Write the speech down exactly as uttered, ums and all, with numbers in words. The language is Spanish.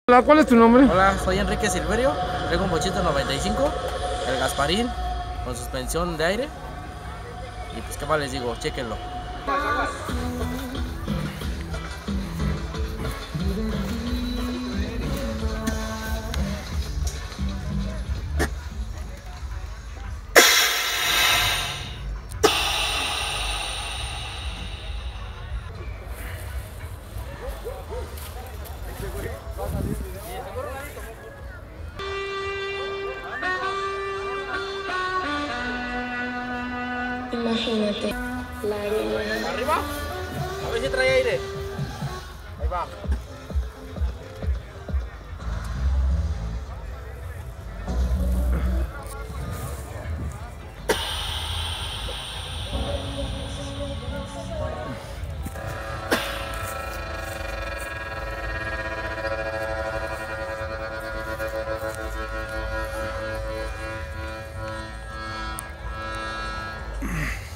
Hola, ¿cuál es tu nombre? Hola, soy Enrique Silverio, traigo un bochito noventa y cinco, el Gasparín, con suspensión de aire. Y pues qué más les digo, chéquenlo. Imagínate, la arena. ¿Arriba? A ver si trae aire. Ahí va. Mm.